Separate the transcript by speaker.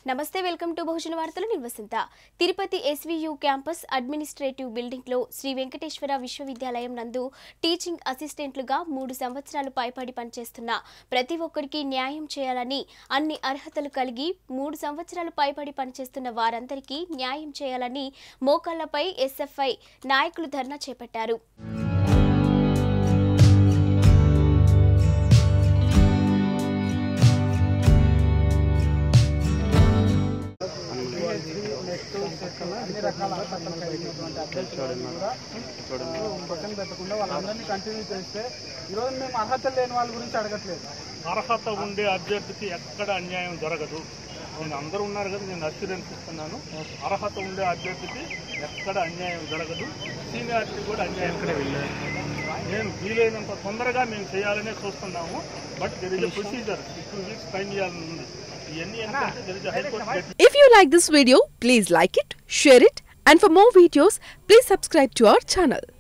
Speaker 1: నమస్తే welcome to బహుజన వార్తలు నిర్వసింత Tirupati SVU campus administrative building లో శ్రీ వెంకటేశ్వర విశ్వవిద్యాలయం నందు టీచింగ్ అసిస్టెంట్లుగా 3 సంవత్సరాలు పైబడి పనిచేస్తున్న ప్రతి ఒక్కరికి న్యాయం చేయాలని అన్ని అర్హతలు కలిగి 3 సంవత్సరాలు పైబడి పనిచేస్తున్న వారందరికీ న్యాయం చేయాలని మోకాళ్లపై ఎస్ఎఫ్ఐ నాయకులు ధర్నా చేపట్టారు.
Speaker 2: పక్కన పెట్టకుండా వాళ్ళందరినీ కంటిన్యూ చేస్తే ఈరోజు మేము అర్హత లేని వాళ్ళ గురించి అడగట్లేదు.
Speaker 3: అర్హత ఉండే అభ్యర్థికి ఎక్కడ అన్యాయం జరగదు. నేను అందరూ ఉన్నారు కదా, నేను అష్యూరెన్స్ ఇస్తున్నాను. అర్హత ఉండే అభ్యర్థికి ఎక్కడ అన్యాయం జరగదు. సీనియారిటీ కూడా అన్యాయం నేను వీలైనంత తొందరగా మేము చేయాలనే చూస్తున్నాము. But there is a procedure, 2 weeks time ఇవ్వాలని ఉంది.
Speaker 4: If you like this video, please like it, share it, and for more videos, please subscribe to our channel.